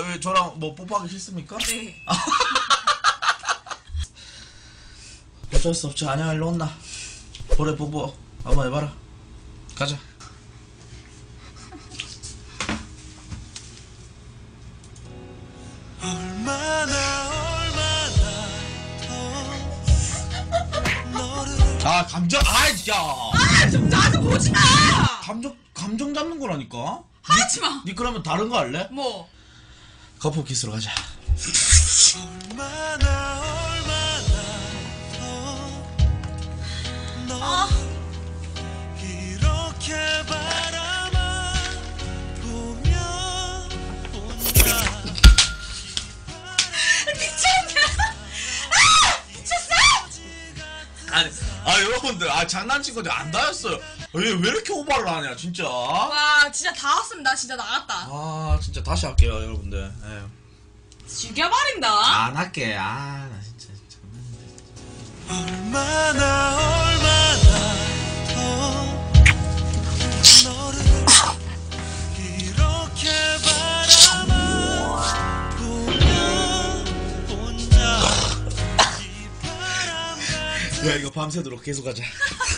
왜 저랑 뭐 뽀뽀하기 싫습니까? 네. 어쩔 수 없지. 안녕 일로 온나. 볼에 뽀뽀 한번 해봐라. 가자. 아 감정 좀 나도 보지 마. 감정 잡는 거라니까. 하지 마. 니 그러면 다른 거 할래? 뭐? 거품 키스로 가자. 아. 여러분들 장난친 건데 안 닿았어요. 왜 이렇게 오버를 하냐 진짜. 와 진짜 다 왔으면 나 진짜 나갔다. 진짜 다시 할게요 여러분들. 죽여버린다. 안 할게. 나 진짜 장난인데. 야 이거 밤새도록 계속 하자.